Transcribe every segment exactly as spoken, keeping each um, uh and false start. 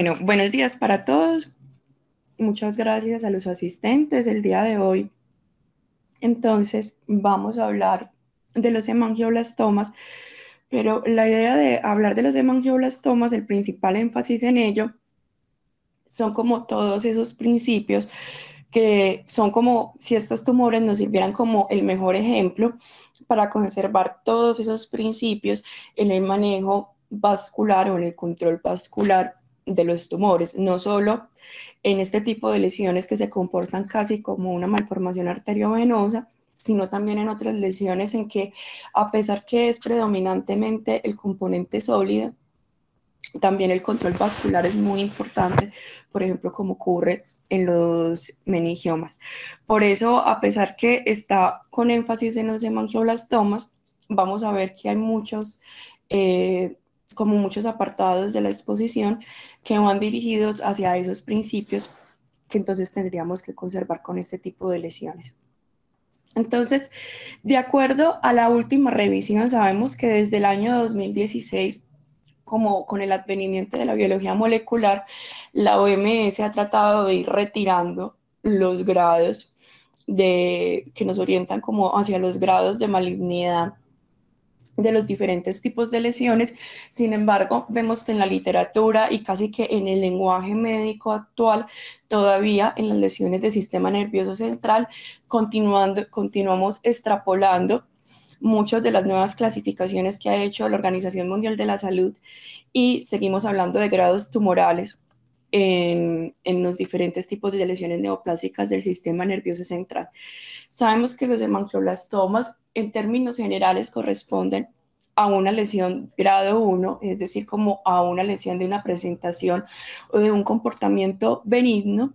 Bueno, buenos días para todos. Muchas gracias a los asistentes el día de hoy. Entonces, vamos a hablar de los hemangioblastomas, pero la idea de hablar de los hemangioblastomas, el principal énfasis en ello, son como todos esos principios que son como si estos tumores nos sirvieran como el mejor ejemplo para conservar todos esos principios en el manejo vascular o en el control vascular de los tumores, no solo en este tipo de lesiones que se comportan casi como una malformación arteriovenosa, sino también en otras lesiones en que, a pesar que es predominantemente el componente sólido, también el control vascular es muy importante, por ejemplo, como ocurre en los meningiomas. Por eso, a pesar que está con énfasis en los hemangioblastomas, vamos a ver que hay muchos, eh, como muchos apartados de la exposición que van dirigidos hacia esos principios que entonces tendríamos que conservar con este tipo de lesiones. Entonces, de acuerdo a la última revisión, sabemos que desde el año dos mil dieciséis, como con el advenimiento de la biología molecular, la O M S ha tratado de ir retirando los grados de, que nos orientan como hacia los grados de malignidad de los diferentes tipos de lesiones. Sin embargo, vemos que en la literatura y casi que en el lenguaje médico actual, todavía en las lesiones del sistema nervioso central, continuando, continuamos extrapolando muchas de las nuevas clasificaciones que ha hecho la Organización Mundial de la Salud y seguimos hablando de grados tumorales en, en los diferentes tipos de lesiones neoplásicas del sistema nervioso central. Sabemos que los hemangioblastomas en términos generales corresponden a una lesión grado uno, es decir, como a una lesión de una presentación o de un comportamiento benigno,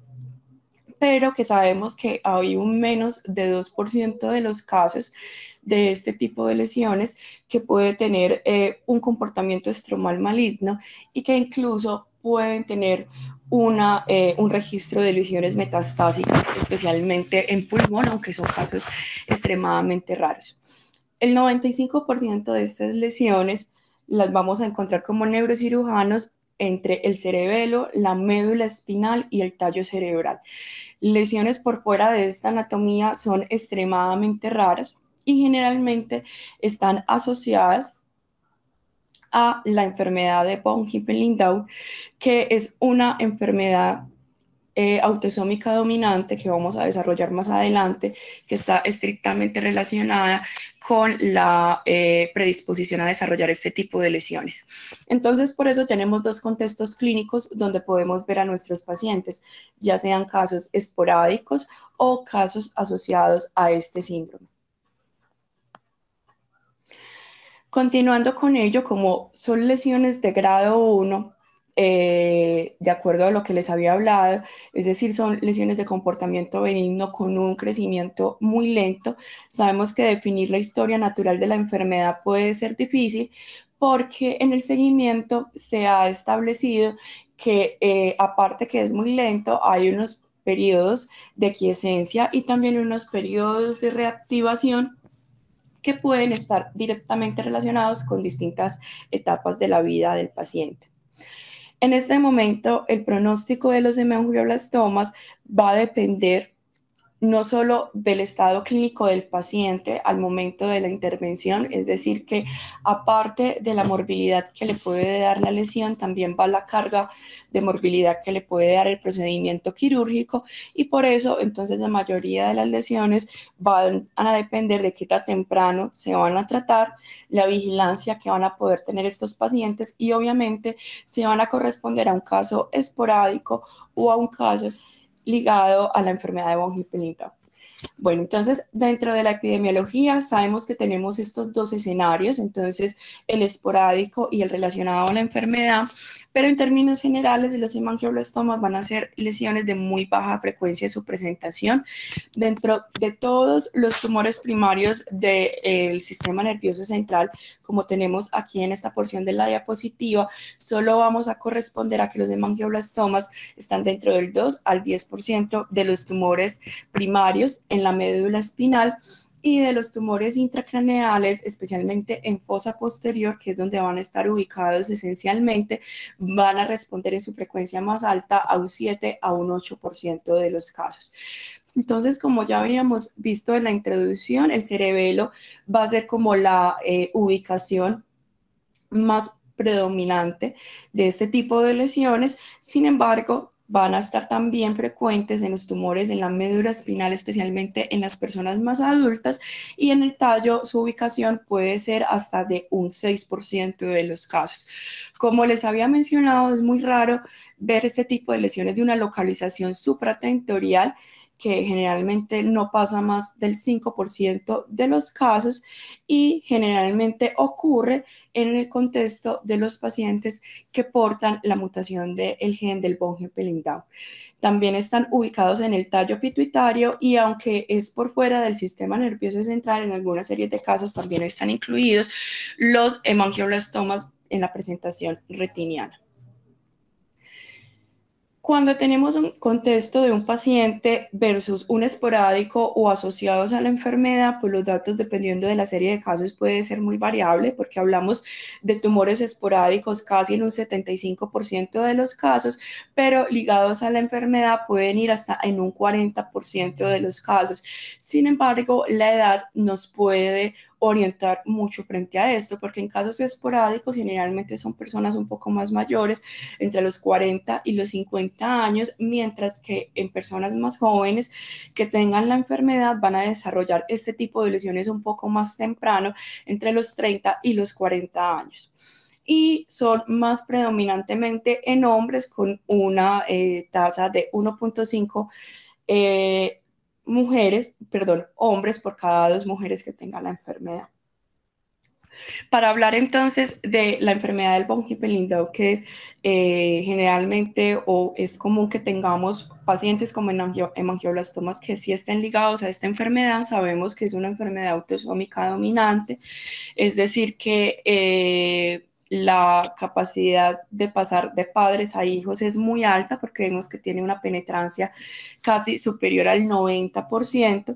pero que sabemos que hay un menos de dos por ciento de los casos de este tipo de lesiones que puede tener eh, un comportamiento estromal maligno y que incluso pueden tener una, eh, un registro de lesiones metastásicas, especialmente en pulmón, aunque son casos extremadamente raros. El noventa y cinco por ciento de estas lesiones las vamos a encontrar como neurocirujanos entre el cerebelo, la médula espinal y el tallo cerebral. Lesiones por fuera de esta anatomía son extremadamente raras y generalmente están asociadas a la enfermedad de von Hippel-Lindau, que es una enfermedad eh, autosómica dominante que vamos a desarrollar más adelante, que está estrictamente relacionada con la eh, predisposición a desarrollar este tipo de lesiones. Entonces, por eso tenemos dos contextos clínicos donde podemos ver a nuestros pacientes, ya sean casos esporádicos o casos asociados a este síndrome. Continuando con ello, como son lesiones de grado uno, eh, de acuerdo a lo que les había hablado, es decir, son lesiones de comportamiento benigno con un crecimiento muy lento. Sabemos que definir la historia natural de la enfermedad puede ser difícil porque en el seguimiento se ha establecido que eh, aparte que es muy lento, hay unos periodos de quiescencia y también unos periodos de reactivación que pueden estar directamente relacionados con distintas etapas de la vida del paciente. En este momento, el pronóstico de los hemangioblastomas va a depender no solo del estado clínico del paciente al momento de la intervención, es decir, que aparte de la morbilidad que le puede dar la lesión, también va la carga de morbilidad que le puede dar el procedimiento quirúrgico y por eso entonces la mayoría de las lesiones van a depender de qué tan temprano se van a tratar, la vigilancia que van a poder tener estos pacientes y obviamente se van a corresponder a un caso esporádico o a un caso ligado a la enfermedad de von Hippel-Lindau. Bueno, entonces dentro de la epidemiología sabemos que tenemos estos dos escenarios, entonces el esporádico y el relacionado a la enfermedad, pero en términos generales los hemangioblastomas van a ser lesiones de muy baja frecuencia de su presentación. Dentro de todos los tumores primarios del sistema nervioso central, como tenemos aquí en esta porción de la diapositiva, solo vamos a corresponder a que los hemangioblastomas están dentro del dos al diez por ciento de los tumores primarios en la médula espinal y de los tumores intracraneales, especialmente en fosa posterior, que es donde van a estar ubicados esencialmente, van a responder en su frecuencia más alta a un siete a un ocho por ciento de los casos. Entonces, como ya habíamos visto en la introducción, el cerebelo va a ser como la eh, ubicación más predominante de este tipo de lesiones. Sin embargo, van a estar también frecuentes en los tumores en la médula espinal, especialmente en las personas más adultas, y en el tallo su ubicación puede ser hasta de un seis por ciento de los casos. Como les había mencionado, es muy raro ver este tipo de lesiones de una localización supratentorial, que generalmente no pasa más del cinco por ciento de los casos y generalmente ocurre en el contexto de los pacientes que portan la mutación del gen del von Hippel-Lindau. También están ubicados en el tallo pituitario y aunque es por fuera del sistema nervioso central, en alguna serie de casos también están incluidos los hemangioblastomas en la presentación retiniana. Cuando tenemos un contexto de un paciente versus un esporádico o asociados a la enfermedad, pues los datos, dependiendo de la serie de casos, puede ser muy variable, porque hablamos de tumores esporádicos casi en un setenta y cinco por ciento de los casos, pero ligados a la enfermedad pueden ir hasta en un cuarenta por ciento de los casos. Sin embargo, la edad nos puede orientar mucho frente a esto, porque en casos esporádicos generalmente son personas un poco más mayores, entre los cuarenta y los cincuenta años, mientras que en personas más jóvenes que tengan la enfermedad van a desarrollar este tipo de lesiones un poco más temprano, entre los treinta y los cuarenta años. Y son más predominantemente en hombres con una eh, tasa de uno punto cinco eh, mujeres, perdón, hombres por cada dos mujeres que tengan la enfermedad. Para hablar entonces de la enfermedad del von Hippel-Lindau, que eh, generalmente o es común que tengamos pacientes con hemangioblastomas que sí estén ligados a esta enfermedad, sabemos que es una enfermedad autosómica dominante, es decir, que eh, la capacidad de pasar de padres a hijos es muy alta porque vemos que tiene una penetrancia casi superior al noventa por ciento.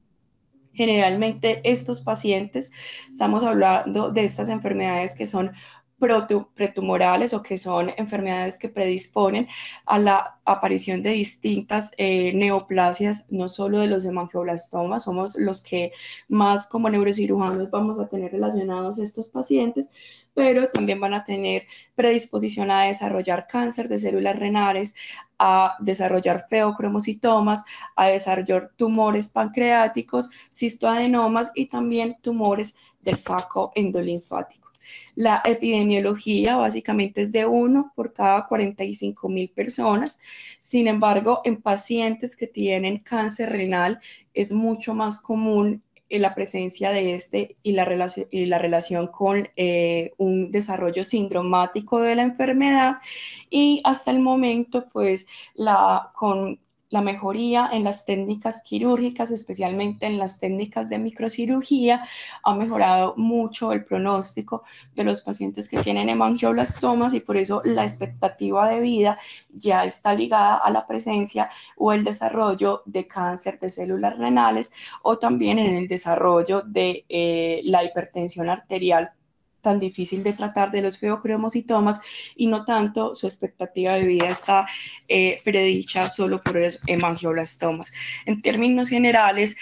Generalmente estos pacientes, estamos hablando de estas enfermedades que son pretumorales o que son enfermedades que predisponen a la aparición de distintas eh, neoplasias, no solo de los hemangioblastomas, somos los que más como neurocirujanos vamos a tener relacionados estos pacientes, pero también van a tener predisposición a desarrollar cáncer de células renales, a desarrollar feocromocitomas, a desarrollar tumores pancreáticos, cistoadenomas y también tumores del saco endolinfático. La epidemiología básicamente es de uno por cada cuarenta y cinco mil personas. Sin embargo, en pacientes que tienen cáncer renal es mucho más común la presencia de este y la relación, y la relación con eh, un desarrollo sindromático de la enfermedad, y hasta el momento pues la, con la mejoría en las técnicas quirúrgicas, especialmente en las técnicas de microcirugía, ha mejorado mucho el pronóstico de los pacientes que tienen hemangioblastomas y por eso la expectativa de vida ya está ligada a la presencia o el desarrollo de cáncer de células renales o también en el desarrollo de eh, la hipertensión arterial tan difícil de tratar de los feocromocitomas y no tanto su expectativa de vida está eh, predicha solo por los hemangioblastomas. En términos generales,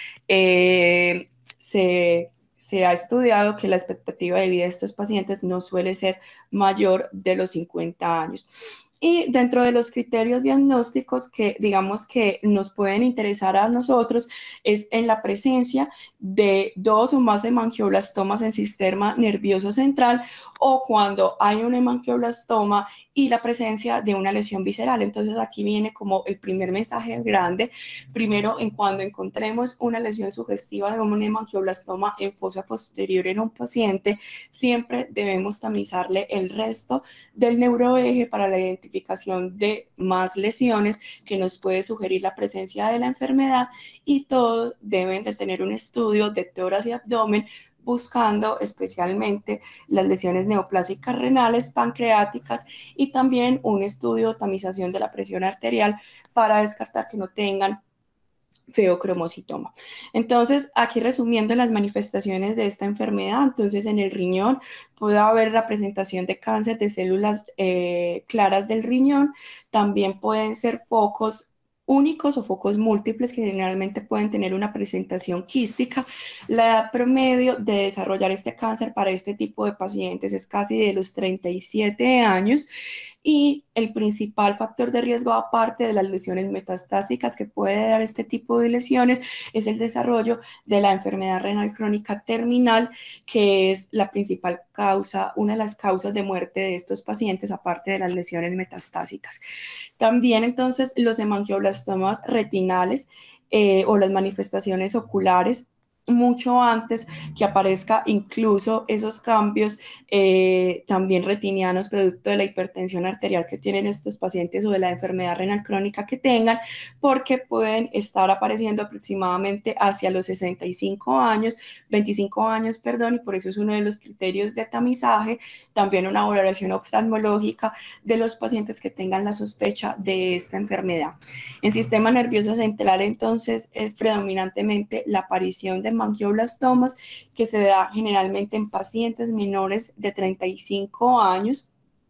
eh, se, se ha estudiado que la expectativa de vida de estos pacientes no suele ser mayor de los cincuenta años. Y dentro de los criterios diagnósticos que digamos que nos pueden interesar a nosotros es en la presencia de dos o más hemangioblastomas en sistema nervioso central o cuando hay un hemangioblastoma y la presencia de una lesión visceral. Entonces aquí viene como el primer mensaje grande. Primero, en cuando encontremos una lesión sugestiva de un hemangioblastoma en fosa posterior en un paciente, siempre debemos tamizarle el resto del neuroeje para la identificación de más lesiones que nos puede sugerir la presencia de la enfermedad, y todos deben de tener un estudio de tórax y abdomen buscando especialmente las lesiones neoplásicas renales, pancreáticas y también un estudio de tamización de la presión arterial para descartar que no tengan feocromocitoma. Entonces, aquí resumiendo las manifestaciones de esta enfermedad, entonces en el riñón puede haber la presentación de cáncer de células eh, claras del riñón, también pueden ser focos únicos o focos múltiples que generalmente pueden tener una presentación quística. La edad promedio de desarrollar este cáncer para este tipo de pacientes es casi de los treinta y siete años, y el principal factor de riesgo, aparte de las lesiones metastásicas que puede dar este tipo de lesiones, es el desarrollo de la enfermedad renal crónica terminal, que es la principal causa, una de las causas de muerte de estos pacientes, aparte de las lesiones metastásicas. También entonces los hemangioblastomas retinales eh, o las manifestaciones oculares, mucho antes que aparezca incluso esos cambios eh, también retinianos producto de la hipertensión arterial que tienen estos pacientes o de la enfermedad renal crónica que tengan, porque pueden estar apareciendo aproximadamente hacia los sesenta y cinco años, veinticinco años, perdón, y por eso es uno de los criterios de tamizaje, también una valoración oftalmológica de los pacientes que tengan la sospecha de esta enfermedad. En sistema nervioso central, entonces, es predominantemente la aparición de hemangioblastomas, que se da generalmente en pacientes menores de treinta y cinco años.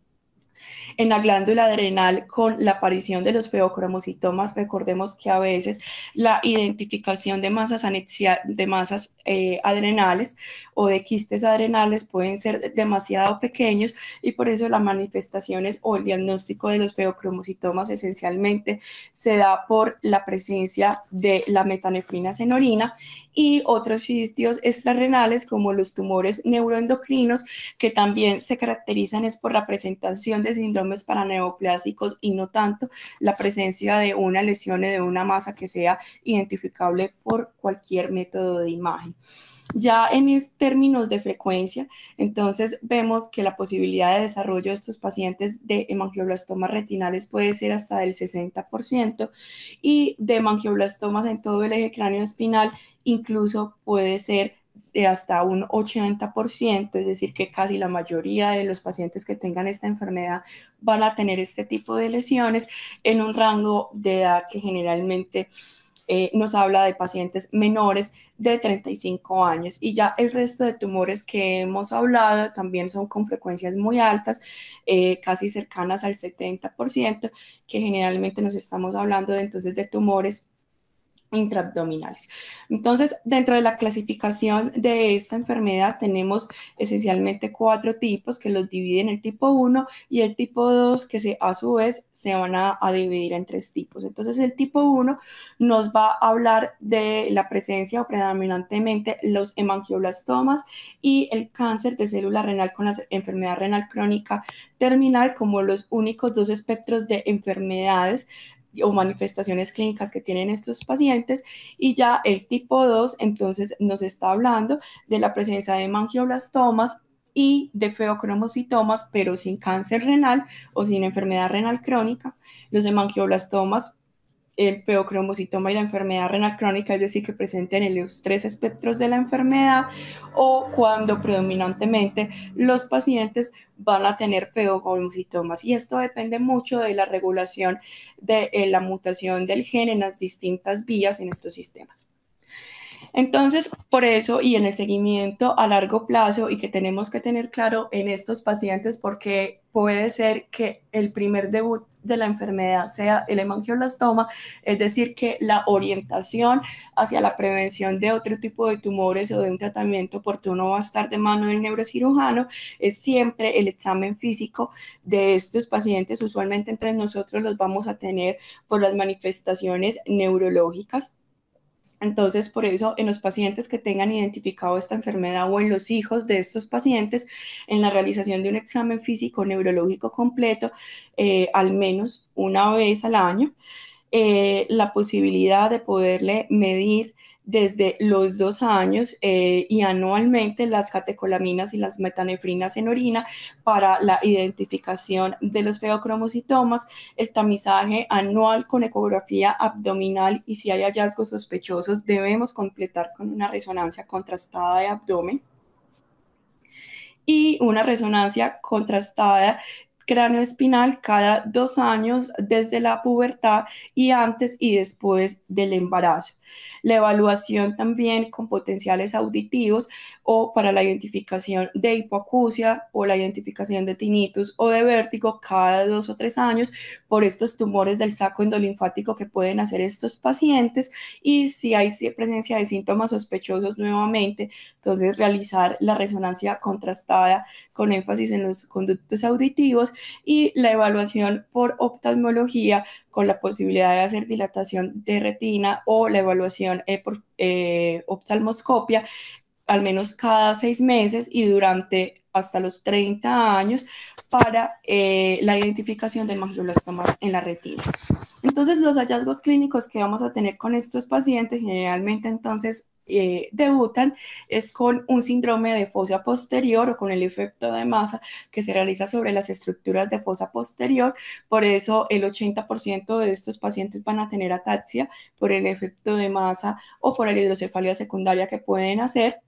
En la glándula adrenal, con la aparición de los feocromocitomas, recordemos que a veces la identificación de masas, anexia, de masas eh, adrenales o de quistes adrenales pueden ser demasiado pequeños, y por eso las manifestaciones o el diagnóstico de los feocromocitomas esencialmente se da por la presencia de la metanefrina en orina y otros sitios extrarrenales como los tumores neuroendocrinos, que también se caracterizan es por la presentación de síndromes paraneoplásicos y no tanto la presencia de una lesión o de una masa que sea identificable por cualquier método de imagen. Ya en términos de frecuencia, entonces vemos que la posibilidad de desarrollo de estos pacientes de hemangioblastomas retinales puede ser hasta del sesenta por ciento, y de hemangioblastomas en todo el eje cráneo-espinal incluso puede ser de hasta un ochenta por ciento, es decir, que casi la mayoría de los pacientes que tengan esta enfermedad van a tener este tipo de lesiones en un rango de edad que generalmente eh, nos habla de pacientes menores de treinta y cinco años, y ya el resto de tumores que hemos hablado también son con frecuencias muy altas, eh, casi cercanas al setenta por ciento, que generalmente nos estamos hablando de entonces de tumores intraabdominales. Entonces, dentro de la clasificación de esta enfermedad tenemos esencialmente cuatro tipos que los dividen: el tipo uno y el tipo dos, que se, a su vez se van a, a dividir en tres tipos. Entonces, el tipo uno nos va a hablar de la presencia o predominantemente los hemangioblastomas y el cáncer de célula renal con la enfermedad renal crónica terminal como los únicos dos espectros de enfermedades o manifestaciones clínicas que tienen estos pacientes. Y ya el tipo dos entonces nos está hablando de la presencia de hemangioblastomas y de feocromocitomas, pero sin cáncer renal o sin enfermedad renal crónica. Los hemangioblastomas, el feocromocitoma y la enfermedad renal crónica, es decir, que presenten los tres espectros de la enfermedad, o cuando predominantemente los pacientes van a tener feocromocitomas. Y esto depende mucho de la regulación de eh, la mutación del gen en las distintas vías en estos sistemas. Entonces, por eso, y en el seguimiento a largo plazo, y que tenemos que tener claro en estos pacientes, porque puede ser que el primer debut de la enfermedad sea el hemangioblastoma, es decir, que la orientación hacia la prevención de otro tipo de tumores o de un tratamiento oportuno va a estar de mano del neurocirujano, es siempre el examen físico de estos pacientes. Usualmente entre nosotros los vamos a tener por las manifestaciones neurológicas. Entonces, por eso, en los pacientes que tengan identificado esta enfermedad o en los hijos de estos pacientes, en la realización de un examen físico neurológico completo, eh, al menos una vez al año, eh, la posibilidad de poderle medir desde los dos años eh, y anualmente las catecolaminas y las metanefrinas en orina para la identificación de los feocromocitomas, el tamizaje anual con ecografía abdominal, y si hay hallazgos sospechosos debemos completar con una resonancia contrastada de abdomen y una resonancia contrastada cráneoespinal cada dos años desde la pubertad y antes y después del embarazo. La evaluación también con potenciales auditivos o para la identificación de hipoacusia o la identificación de tinnitus o de vértigo cada dos o tres años por estos tumores del saco endolinfático que pueden hacer estos pacientes, y si hay presencia de síntomas sospechosos nuevamente, entonces realizar la resonancia contrastada con énfasis en los conductos auditivos y la evaluación por oftalmología con la posibilidad de hacer dilatación de retina o la evaluación eh, por eh, oftalmoscopia al menos cada seis meses y durante hasta los treinta años para eh, la identificación de mangioblastomas en la retina. Entonces, los hallazgos clínicos que vamos a tener con estos pacientes generalmente entonces eh, debutan es con un síndrome de fosa posterior o con el efecto de masa que se realiza sobre las estructuras de fosa posterior. Por eso el ochenta por ciento de estos pacientes van a tener ataxia por el efecto de masa o por la hidrocefalia secundaria que pueden hacer.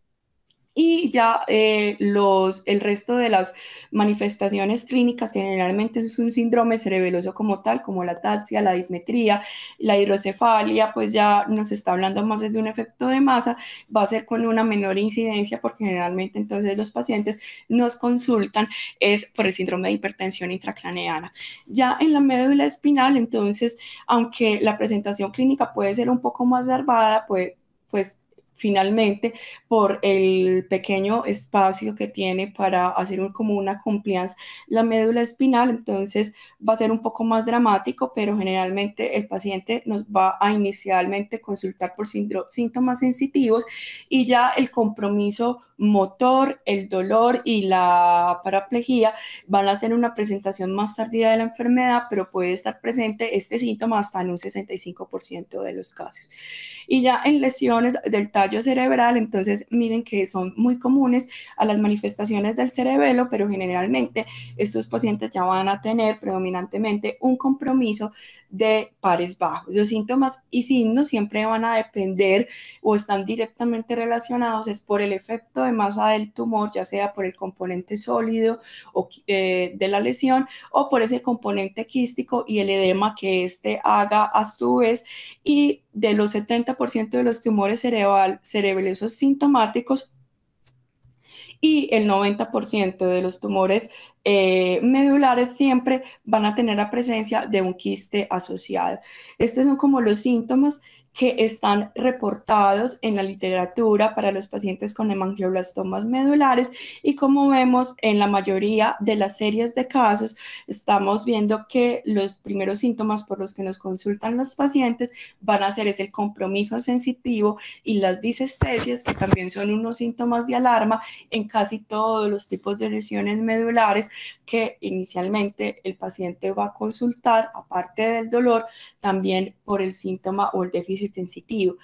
Y ya eh, los, el resto de las manifestaciones clínicas, que generalmente es un síndrome cerebeloso como tal, como la ataxia, la dismetría, la hidrocefalia, pues ya nos está hablando más de un efecto de masa, va a ser con una menor incidencia porque generalmente entonces los pacientes nos consultan es por el síndrome de hipertensión intracraneana. Ya en la médula espinal, entonces, aunque la presentación clínica puede ser un poco más larvada, pues, pues finalmente por el pequeño espacio que tiene para hacer un, como una compliance la médula espinal, entonces va a ser un poco más dramático, pero generalmente el paciente nos va a inicialmente consultar por síntomas sensitivos y ya el compromiso motor, el dolor y la paraplegia van a ser una presentación más tardía de la enfermedad, pero puede estar presente este síntoma hasta en un sesenta y cinco por ciento de los casos. Y ya en lesiones del tallo cerebral, entonces miren que son muy comunes a las manifestaciones del cerebelo, pero generalmente estos pacientes ya van a tener predominantemente un compromiso de pares bajos. Los síntomas y signos siempre van a depender o están directamente relacionados es por el efecto de masa del tumor, ya sea por el componente sólido o, eh, de la lesión o por ese componente quístico y el edema que éste haga a su vez. Y de los setenta por ciento de los tumores cerebral, cerebelosos sintomáticos y el noventa por ciento de los tumores eh, medulares siempre van a tener la presencia de un quiste asociado. Estos son como los síntomas que están reportados en la literatura para los pacientes con hemangioblastomas medulares y como vemos en la mayoría de las series de casos estamos viendo que los primeros síntomas por los que nos consultan los pacientes van a ser es el compromiso sensitivo y las disestesias, que también son unos síntomas de alarma en casi todos los tipos de lesiones medulares que inicialmente el paciente va a consultar, aparte del dolor, también por el síntoma o el déficit sensitivo.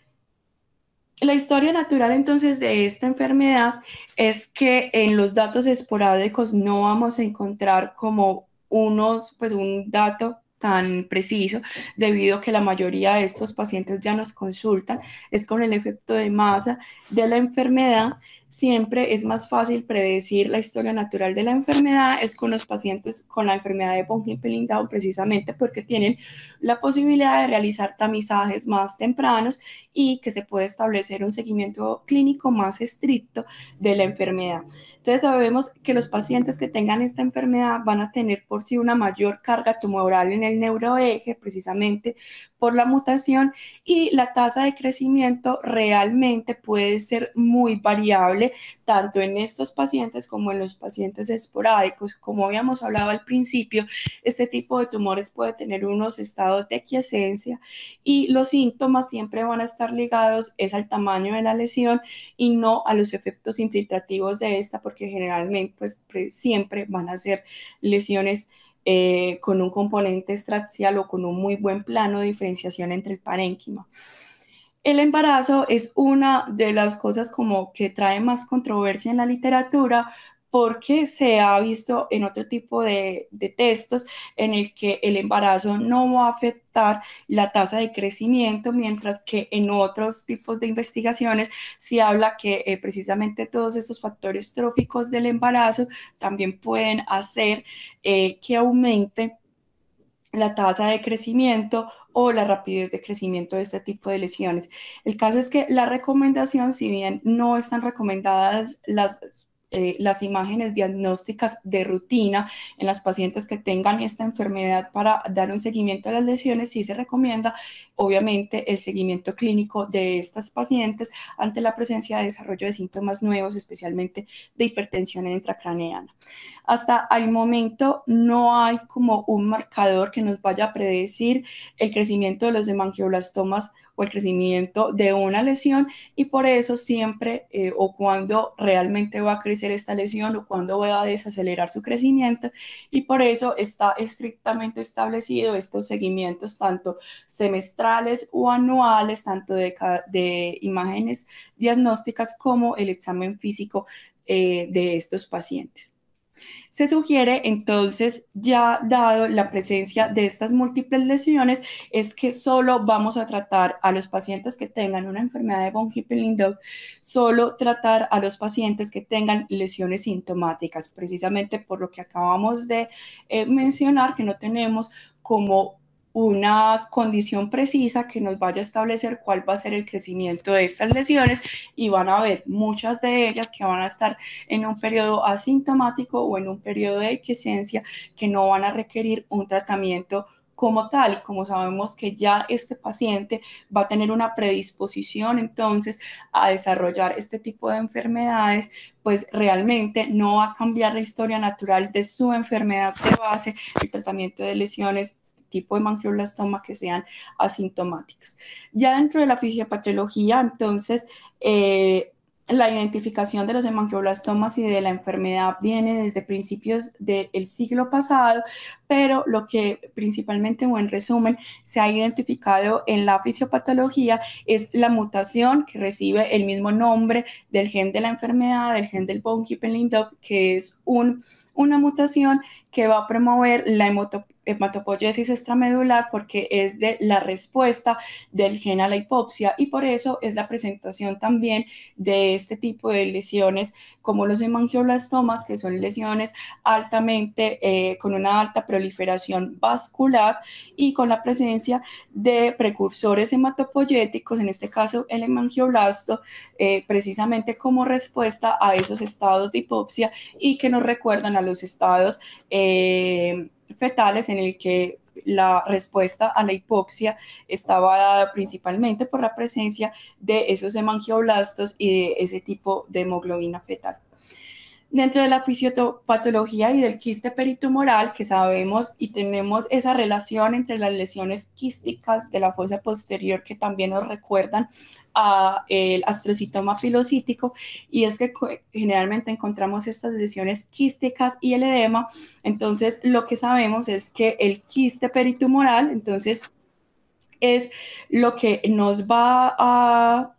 La historia natural entonces de esta enfermedad es que en los datos esporádicos no vamos a encontrar como unos, pues un dato tan preciso, debido a que la mayoría de estos pacientes ya nos consultan, es con el efecto de masa de la enfermedad. Siempre es más fácil predecir la historia natural de la enfermedad, es con los pacientes con la enfermedad de von Hippel-Lindau, precisamente porque tienen la posibilidad de realizar tamizajes más tempranos y que se puede establecer un seguimiento clínico más estricto de la enfermedad. Entonces sabemos que los pacientes que tengan esta enfermedad van a tener por sí una mayor carga tumoral en el neuroeje, precisamente por la mutación, y la tasa de crecimiento realmente puede ser muy variable, tanto en estos pacientes como en los pacientes esporádicos. Como habíamos hablado al principio, este tipo de tumores puede tener unos estados de quiescencia y los síntomas siempre van a estar ligados es al tamaño de la lesión y no a los efectos infiltrativos de esta, porque generalmente pues siempre van a ser lesiones eh, con un componente extraxial o con un muy buen plano de diferenciación entre el parénquima. El embarazo es una de las cosas como que trae más controversia en la literatura porque se ha visto en otro tipo de, de textos en el que el embarazo no va a afectar la tasa de crecimiento, mientras que en otros tipos de investigaciones se habla que eh, precisamente todos estos factores tróficos del embarazo también pueden hacer eh, que aumente la tasa de crecimiento o la rapidez de crecimiento de este tipo de lesiones. El caso es que la recomendación, si bien no están recomendadas las eh, las imágenes diagnósticas de rutina en las pacientes que tengan esta enfermedad para dar un seguimiento a las lesiones, sí se recomienda, obviamente, el seguimiento clínico de estas pacientes ante la presencia de desarrollo de síntomas nuevos, especialmente de hipertensión intracraneana. Hasta el momento no hay como un marcador que nos vaya a predecir el crecimiento de los hemangioblastomas o el crecimiento de una lesión, y por eso siempre eh, o cuando realmente va a crecer esta lesión o cuando va a desacelerar su crecimiento, y por eso está estrictamente establecido estos seguimientos tanto semestrales o anuales, tanto de, de imágenes diagnósticas como el examen físico eh, de estos pacientes. Se sugiere entonces, ya dado la presencia de estas múltiples lesiones, es que solo vamos a tratar a los pacientes que tengan una enfermedad de von Hippel-Lindau, solo tratar a los pacientes que tengan lesiones sintomáticas, precisamente por lo que acabamos de eh, mencionar, que no tenemos como una condición precisa que nos vaya a establecer cuál va a ser el crecimiento de estas lesiones, y van a haber muchas de ellas que van a estar en un periodo asintomático o en un periodo de quiescencia que no van a requerir un tratamiento como tal. Y como sabemos que ya este paciente va a tener una predisposición entonces a desarrollar este tipo de enfermedades, pues realmente no va a cambiar la historia natural de su enfermedad de base, el tratamiento de lesiones tipo de hemangioblastomas que sean asintomáticos. Ya dentro de la fisiopatología, entonces, eh, la identificación de los hemangioblastomas y de la enfermedad viene desde principios del siglo pasado, pero lo que principalmente o en resumen se ha identificado en la fisiopatología es la mutación que recibe el mismo nombre del gen de la enfermedad, del gen del von Hippel-Lindau, que es un, una mutación que va a promover la hematopoiesis extramedular porque es de la respuesta del gen a la hipoxia, y por eso es la presentación también de este tipo de lesiones como los hemangioblastomas, que son lesiones altamente eh, con una alta proliferación vascular y con la presencia de precursores hematopoyéticos, en este caso el hemangioblasto, eh, precisamente como respuesta a esos estados de hipoxia y que nos recuerdan a los estados eh, fetales en el que la respuesta a la hipoxia estaba dada principalmente por la presencia de esos hemangioblastos y de ese tipo de hemoglobina fetal. Dentro de la fisiopatología y del quiste peritumoral, que sabemos y tenemos esa relación entre las lesiones quísticas de la fosa posterior que también nos recuerdan al astrocitoma pilocítico, y es que generalmente encontramos estas lesiones quísticas y el edema. Entonces, lo que sabemos es que el quiste peritumoral, entonces, es lo que nos va a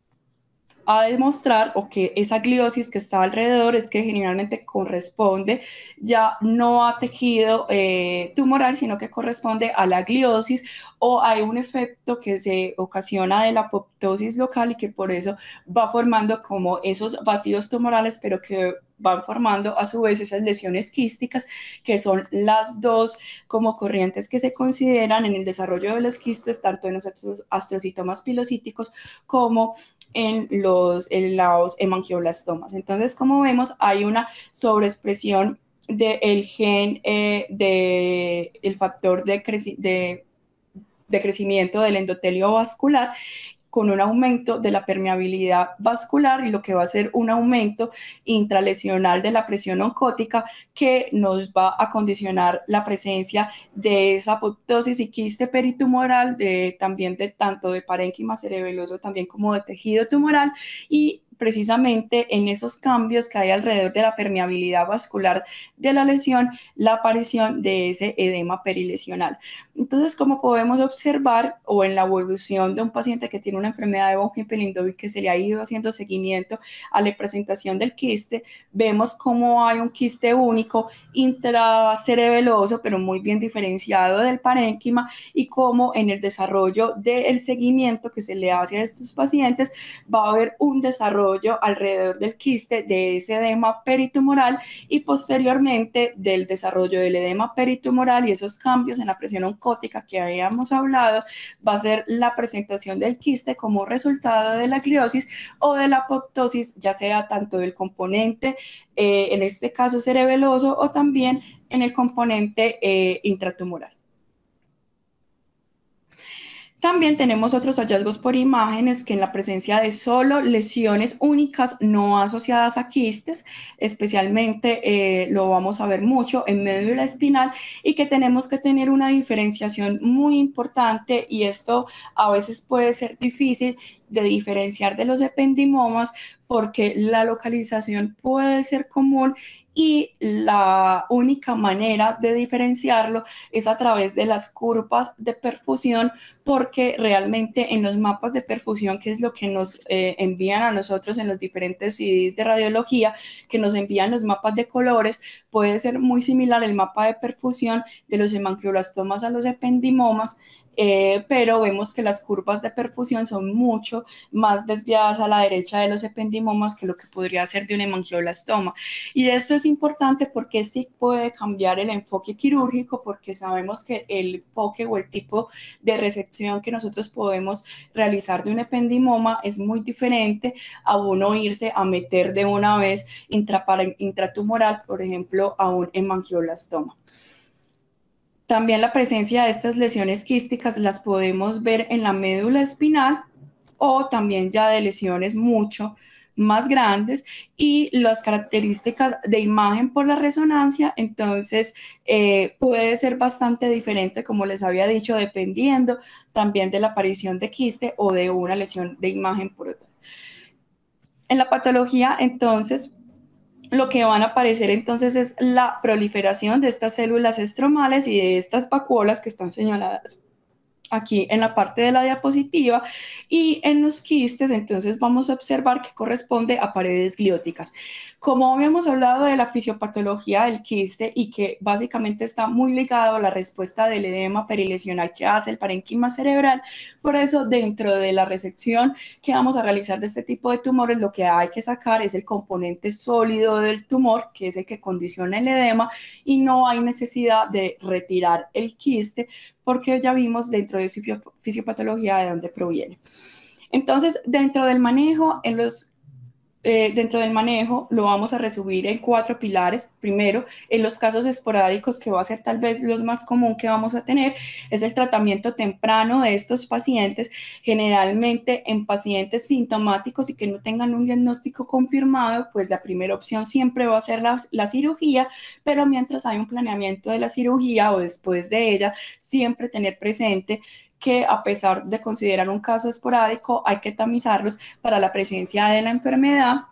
a demostrar, o que esa gliosis que está alrededor es que generalmente corresponde ya no a tejido eh, tumoral, sino que corresponde a la gliosis, o hay un efecto que se ocasiona de la apoptosis local y que por eso va formando como esos vacíos tumorales, pero que van formando a su vez esas lesiones quísticas, que son las dos como corrientes que se consideran en el desarrollo de los quistes, tanto en los astrocitomas pilocíticos como en los, en los hemangioblastomas. Entonces, como vemos, hay una sobreexpresión del gen eh, del de factor de, creci de, de crecimiento del endotelio vascular, con un aumento de la permeabilidad vascular y lo que va a ser un aumento intralesional de la presión oncótica, que nos va a condicionar la presencia de esa apoptosis y quiste peritumoral, de, también de tanto de parénquima cerebeloso también como de tejido tumoral, y precisamente en esos cambios que hay alrededor de la permeabilidad vascular de la lesión, la aparición de ese edema perilesional. Entonces, como podemos observar, o en la evolución de un paciente que tiene una enfermedad de von Hippel-Lindau que se le ha ido haciendo seguimiento a la presentación del quiste, vemos cómo hay un quiste único intracerebeloso, pero muy bien diferenciado del parénquima, y cómo en el desarrollo del seguimiento que se le hace a estos pacientes va a haber un desarrollo alrededor del quiste de ese edema peritumoral y posteriormente del desarrollo del edema peritumoral y esos cambios en la presión oncótica que habíamos hablado, va a ser la presentación del quiste como resultado de la gliosis o de la apoptosis, ya sea tanto del componente, eh, en este caso cerebeloso, o también en el componente eh, intratumoral. También tenemos otros hallazgos por imágenes que en la presencia de solo lesiones únicas no asociadas a quistes, especialmente eh, lo vamos a ver mucho en médula espinal, y que tenemos que tener una diferenciación muy importante, y esto a veces puede ser difícil de diferenciar de los ependimomas porque la localización puede ser común y la única manera de diferenciarlo es a través de las curvas de perfusión, porque realmente en los mapas de perfusión, que es lo que nos eh, envían a nosotros en los diferentes C Ds de radiología, que nos envían los mapas de colores, puede ser muy similar el mapa de perfusión de los hemangioblastomas a los ependimomas, eh, pero vemos que las curvas de perfusión son mucho más desviadas a la derecha de los ependimomas que lo que podría ser de un hemangioblastoma. Y esto es importante porque sí puede cambiar el enfoque quirúrgico, porque sabemos que el enfoque o el tipo de recepción que nosotros podemos realizar de un ependimoma es muy diferente a uno irse a meter de una vez intratumoral, por ejemplo, a un hemangioblastoma. También la presencia de estas lesiones quísticas las podemos ver en la médula espinal o también ya de lesiones mucho más grandes, y las características de imagen por la resonancia entonces eh, puede ser bastante diferente, como les había dicho, dependiendo también de la aparición de quiste o de una lesión de imagen por otra. En la patología entonces lo que van a aparecer entonces es la proliferación de estas células estromales y de estas vacuolas que están señaladas aquí en la parte de la diapositiva, y en los quistes entonces vamos a observar que corresponde a paredes glióticas. Como habíamos hablado de la fisiopatología del quiste y que básicamente está muy ligado a la respuesta del edema perilesional que hace el parénquima cerebral, por eso dentro de la resección que vamos a realizar de este tipo de tumores lo que hay que sacar es el componente sólido del tumor, que es el que condiciona el edema, y no hay necesidad de retirar el quiste porque ya vimos dentro de fisiopatología de dónde proviene. Entonces, dentro del manejo, en los Eh, dentro del manejo lo vamos a resumir en cuatro pilares. Primero, en los casos esporádicos, que va a ser tal vez los más común que vamos a tener, es el tratamiento temprano de estos pacientes, generalmente en pacientes sintomáticos y que no tengan un diagnóstico confirmado, pues la primera opción siempre va a ser la, la cirugía, pero mientras hay un planeamiento de la cirugía o después de ella, siempre tener presente que a pesar de considerar un caso esporádico, hay que tamizarlos para la presencia de la enfermedad,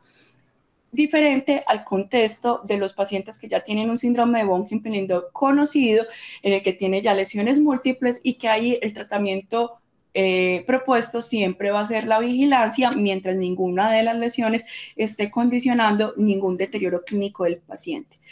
diferente al contexto de los pacientes que ya tienen un síndrome de von Hippel-Lindau conocido, en el que tiene ya lesiones múltiples y que ahí el tratamiento eh, propuesto siempre va a ser la vigilancia mientras ninguna de las lesiones esté condicionando ningún deterioro clínico del paciente.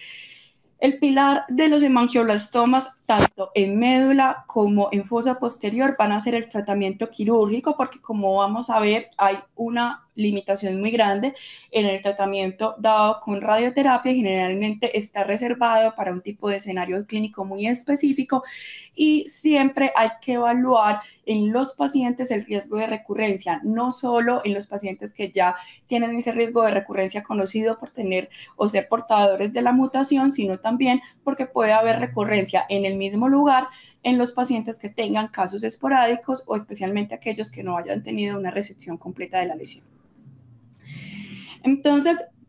El pilar de los hemangioblastomas, tanto en médula como en fosa posterior, van a ser el tratamiento quirúrgico, porque como vamos a ver, hay una limitación muy grande en el tratamiento dado con radioterapia, generalmente está reservado para un tipo de escenario clínico muy específico, y siempre hay que evaluar en los pacientes el riesgo de recurrencia, no solo en los pacientes que ya tienen ese riesgo de recurrencia conocido por tener o ser portadores de la mutación, sino también porque puede haber recurrencia en el mismo lugar en los pacientes que tengan casos esporádicos o especialmente aquellos que no hayan tenido una resección completa de la lesión. Entonces,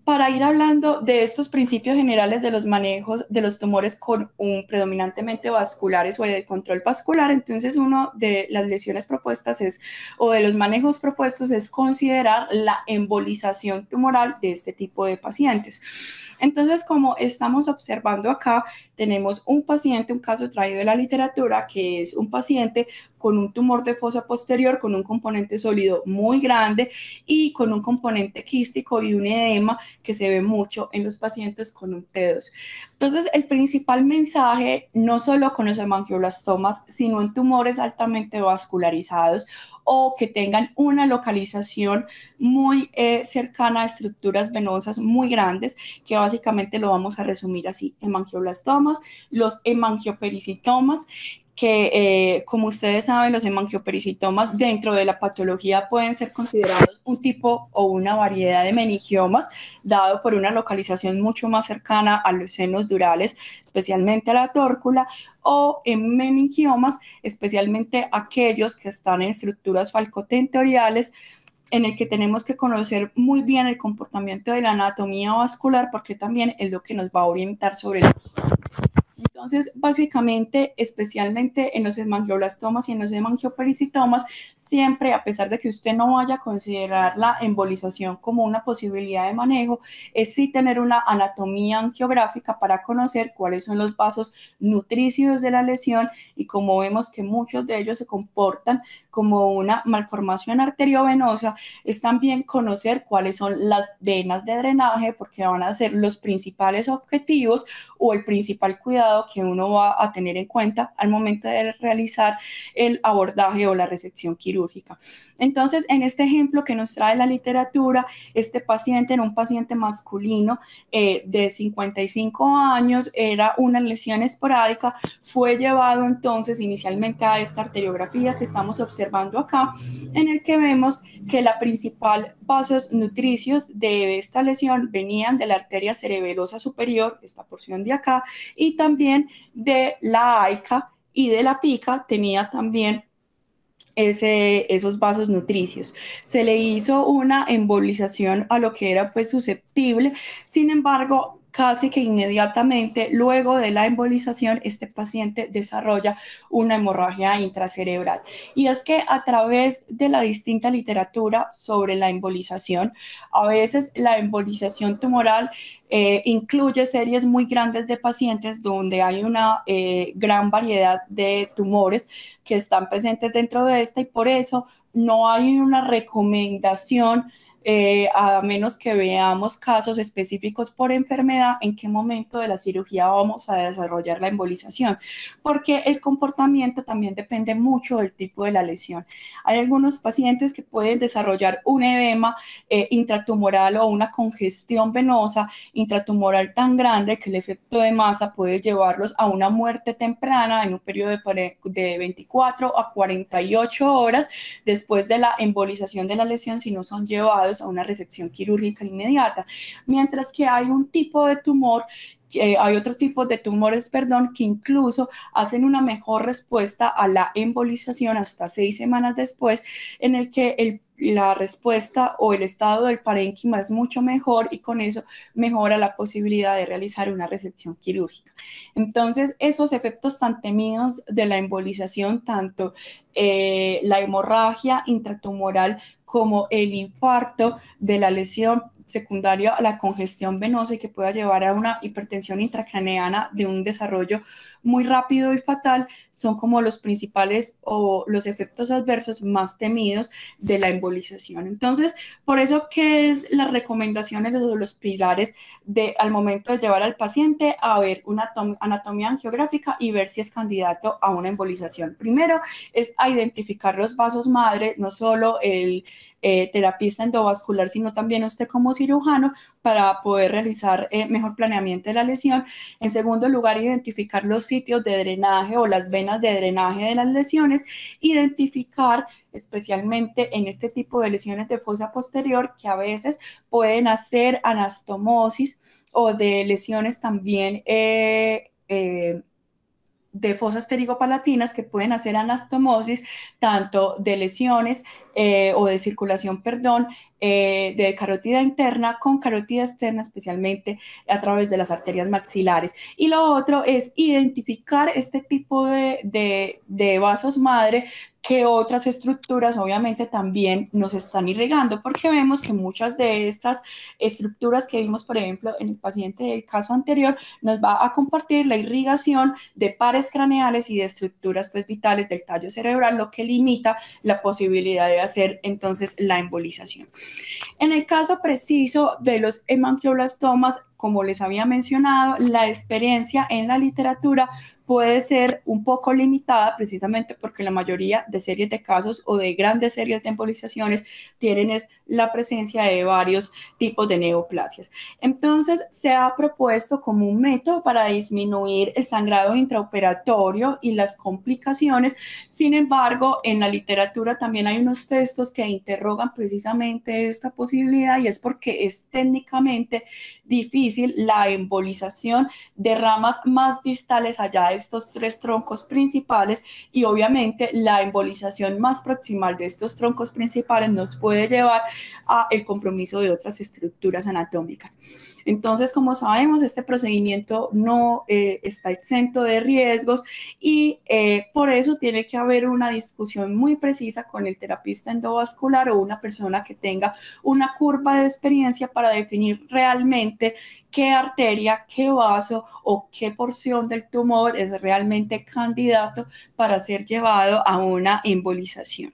para ir hablando de estos principios generales de los manejos de los tumores con un predominantemente vasculares o de control vascular, entonces una de las lesiones propuestas es, o de los manejos propuestos es considerar la embolización tumoral de este tipo de pacientes. Entonces, como estamos observando acá, tenemos un paciente, un caso traído de la literatura, que es un paciente con un tumor de fosa posterior, con un componente sólido muy grande y con un componente quístico y un edema que se ve mucho en los pacientes con un T dos. Entonces, el principal mensaje, no solo con los hemangioblastomas, sino en tumores altamente vascularizados o que tengan una localización muy eh, cercana a estructuras venosas muy grandes, que básicamente lo vamos a resumir así: hemangioblastomas, los hemangiopericitomas, que eh, como ustedes saben, los hemangiopericitomas dentro de la patología pueden ser considerados un tipo o una variedad de meningiomas, dado por una localización mucho más cercana a los senos durales, especialmente a la tórcula, o en meningiomas, especialmente aquellos que están en estructuras falcotentoriales, en el que tenemos que conocer muy bien el comportamiento de la anatomía vascular, porque también es lo que nos va a orientar sobre el... Entonces, básicamente, especialmente en los hemangioblastomas y en los hemangiopericitomas, siempre, a pesar de que usted no vaya a considerar la embolización como una posibilidad de manejo, es sí tener una anatomía angiográfica para conocer cuáles son los vasos nutricios de la lesión, y como vemos que muchos de ellos se comportan como una malformación arteriovenosa, es también conocer cuáles son las venas de drenaje, porque van a ser los principales objetivos o el principal cuidado que uno va a tener en cuenta al momento de realizar el abordaje o la resección quirúrgica. Entonces, en este ejemplo que nos trae la literatura, este paciente era un paciente masculino eh, de cincuenta y cinco años, era una lesión esporádica, fue llevado entonces inicialmente a esta arteriografía que estamos observando acá, en el que vemos que la principal vasos nutricios de esta lesión venían de la arteria cerebelosa superior, esta porción de acá, y también de la AICA y de la PICA tenía también ese, esos vasos nutricios. Se le hizo una embolización a lo que era pues susceptible, sin embargo, casi que inmediatamente luego de la embolización, este paciente desarrolla una hemorragia intracerebral. Y es que a través de la distinta literatura sobre la embolización, a veces la embolización tumoral eh, incluye series muy grandes de pacientes donde hay una eh, gran variedad de tumores que están presentes dentro de esta, y por eso no hay una recomendación, eh, a menos que veamos casos específicos por enfermedad, en qué momento de la cirugía vamos a desarrollar la embolización, porque el comportamiento también depende mucho del tipo de la lesión. Hay algunos pacientes que pueden desarrollar un edema eh, intratumoral o una congestión venosa intratumoral tan grande que el efecto de masa puede llevarlos a una muerte temprana en un periodo de, de veinticuatro a cuarenta y ocho horas después de la embolización de la lesión, si no son llevados a una resección quirúrgica inmediata. Mientras que hay un tipo de tumor, eh, hay otro tipo de tumores, perdón, que incluso hacen una mejor respuesta a la embolización hasta seis semanas después, en el que el la respuesta o el estado del parénquima es mucho mejor, y con eso mejora la posibilidad de realizar una resección quirúrgica. Entonces, esos efectos tan temidos de la embolización, tanto eh, la hemorragia intratumoral como el infarto de la lesión secundaria a la congestión venosa y que pueda llevar a una hipertensión intracraneana de un desarrollo muy rápido y fatal, son como los principales o los efectos adversos más temidos de la embolización. Entonces, por eso, ¿qué es las recomendaciones o los pilares de, al momento de llevar al paciente a ver una anatomía angiográfica y ver si es candidato a una embolización? Primero es a identificar los vasos madre, no solo el Eh, terapista endovascular, sino también usted como cirujano, para poder realizar eh, mejor planeamiento de la lesión. En segundo lugar, identificar los sitios de drenaje o las venas de drenaje de las lesiones, identificar especialmente en este tipo de lesiones de fosa posterior que a veces pueden hacer anastomosis, o de lesiones también eh, eh, de fosas pterigopalatinas que pueden hacer anastomosis, tanto de lesiones eh, o de circulación, perdón, eh, de carótida interna con carótida externa, especialmente a través de las arterias maxilares. Y lo otro es identificar este tipo de, de, de vasos madre que otras estructuras obviamente también nos están irrigando, porque vemos que muchas de estas estructuras que vimos, por ejemplo, en el paciente del caso anterior, nos va a compartir la irrigación de pares craneales y de estructuras pues, vitales del tallo cerebral, lo que limita la posibilidad de hacer entonces la embolización. En el caso preciso de los hemangioblastomas, como les había mencionado, la experiencia en la literatura puede ser un poco limitada precisamente porque la mayoría de series de casos o de grandes series de embolizaciones tienen es la presencia de varios tipos de neoplasias. Entonces, se ha propuesto como un método para disminuir el sangrado intraoperatorio y las complicaciones. Sin embargo, en la literatura también hay unos textos que interrogan precisamente esta posibilidad y es porque es técnicamente difícil la embolización de ramas más distales allá de estos tres troncos principales y obviamente la embolización más proximal de estos troncos principales nos puede llevar a el compromiso de otras estructuras anatómicas. Entonces, como sabemos, este procedimiento no eh, está exento de riesgos y eh, por eso tiene que haber una discusión muy precisa con el terapista endovascular o una persona que tenga una curva de experiencia para definir realmente qué arteria, qué vaso o qué porción del tumor es realmente candidato para ser llevado a una embolización.